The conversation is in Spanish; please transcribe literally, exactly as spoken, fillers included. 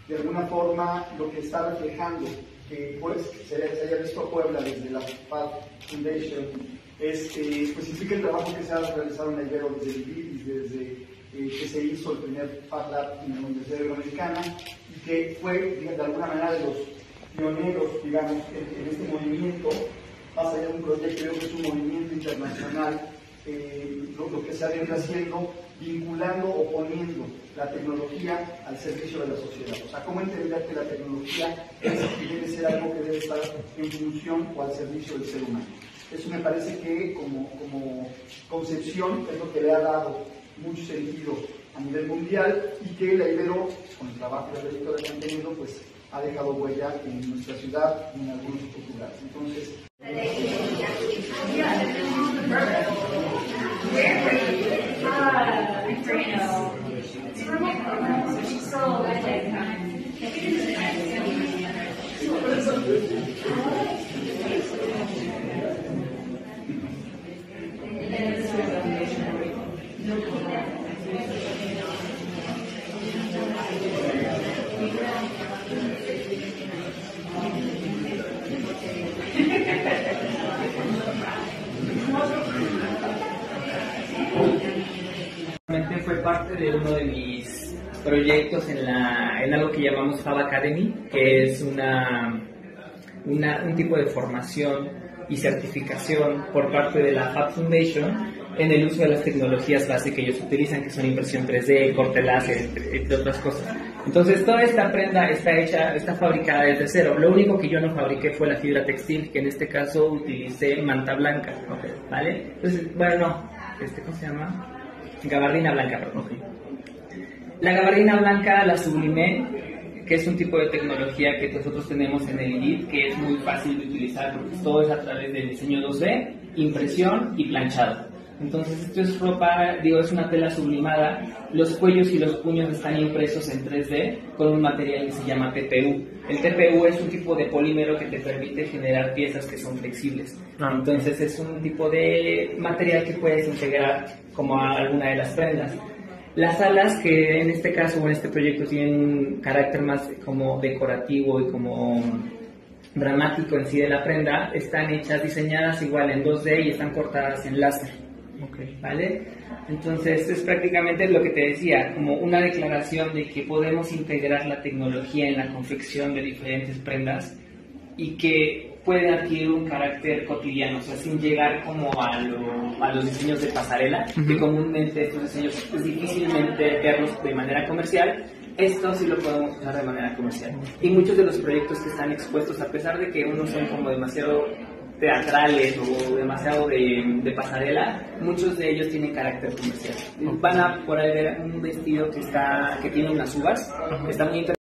de alguna forma lo que está reflejando que pues, se, se haya visto a Puebla desde la Fab Foundation es, eh, pues implica el trabajo que se ha realizado en la Ibero desde el I B I S, desde eh, que se hizo el primer Fab Lab en la Universidad Iberoamericana y que fue de alguna manera de los pioneros, digamos, en, en este movimiento, más allá de un proyecto, creo que es un movimiento internacional, eh, lo, lo que se ha venido haciendo, vinculando o poniendo la tecnología al servicio de la sociedad. O sea, cómo entender que la tecnología es, debe ser algo que debe estar en función o al servicio del ser humano. Eso me parece que como, como concepción es lo que le ha dado mucho sentido a nivel mundial y que la Ibero, con el trabajo de la directora que han tenido, pues ha dejado huella en nuestra ciudad y en algunos otros lugares. Entonces, fue parte de uno de mis proyectos en, la, en algo que llamamos Fab Academy, que es una, una, un tipo de formación y certificación por parte de la Fab Foundation en el uso de las tecnologías base que ellos utilizan, que son impresión tres D, corte láser, entre, entre otras cosas. Entonces, toda esta prenda está hecha, está fabricada desde cero. Lo único que yo no fabriqué fue la fibra textil, que en este caso utilicé manta blanca, ¿vale? Entonces, bueno, no, este, ¿cómo se llama? Gabardina blanca, perdón. La gabardina blanca la sublimé, que es un tipo de tecnología que nosotros tenemos en el I D, que es muy fácil de utilizar porque todo es a través del diseño dos D, impresión y planchado. Entonces esto es ropa, digo, es una tela sublimada, los cuellos y los puños están impresos en tres D con un material que se llama T P U. El T P U es un tipo de polímero que te permite generar piezas que son flexibles. Entonces es un tipo de material que puedes integrar como a alguna de las prendas. Las alas, que en este caso o en este proyecto tienen un carácter más como decorativo y como dramático en sí de la prenda, están hechas, diseñadas igual en dos D y están cortadas en láser. Okay. ¿Vale? Entonces es prácticamente lo que te decía, como una declaración de que podemos integrar la tecnología en la confección de diferentes prendas y que puede adquirir un carácter cotidiano, o sea, sin llegar como a, lo, a los diseños de pasarela, uh-huh. que comúnmente estos diseños es difícilmente verlos de manera comercial. Esto sí lo podemos usar de manera comercial. Y muchos de los proyectos que están expuestos, a pesar de que unos son como demasiado teatrales o demasiado de, de pasarela, muchos de ellos tienen carácter comercial. Van a por ahí ver un vestido que está que tiene unas uvas, que está muy interesante.